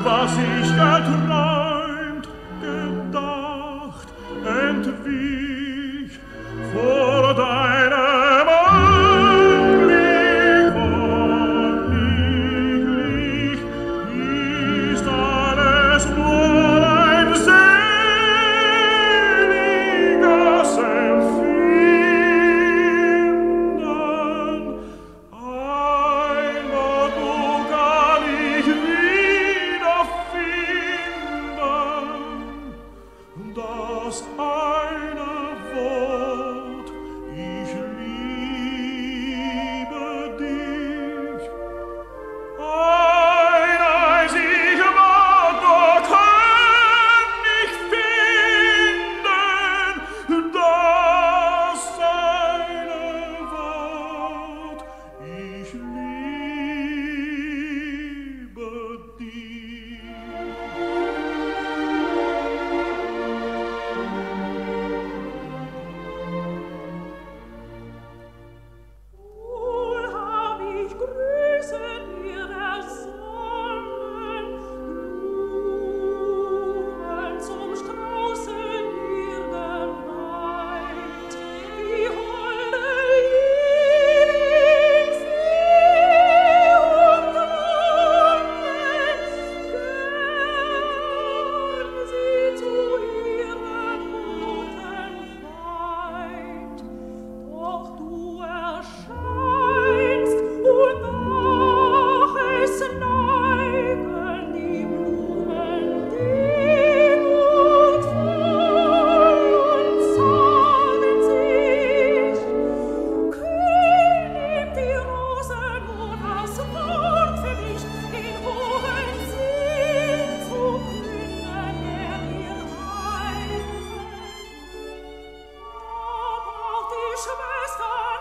was ich geträumt, gedacht, entwich vor deinem Anblick wunderlich, ist alles nur ein seliges Empfinden. Heimat, wo kann ich wiederfinden, das eine Wort, ich liebe dich. Ein einzig Wort nur kann ich finden, das eine Wort, ich liebe dich. Wohl hab ich grüßet mir der Sonnen, Blumen zum Straußen ihr geweiht, wie holde Liebensee und Brunnen, gern sie zu ihrem Boden weit. Doch du erscheinst, und nach es neigen die Blumen demutvoll und sagen sich: Kühl nimmt die Rose nur das Wort für mich, in hohen Sinn zu künden, der ihr eigen. Da braucht die Schwester